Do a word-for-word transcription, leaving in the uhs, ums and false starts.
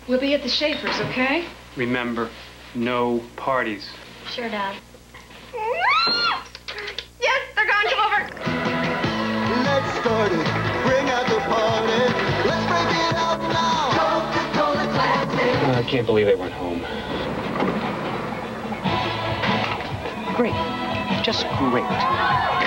We'll be at the Schaefer's, okay? Remember, no parties. Sure, Dad. Yes, they're gone. Come over. Let's start it. Bring out the party. Let's break it up now. Coca-Cola Classic. Uh, I can't believe they went home. Great. Just great.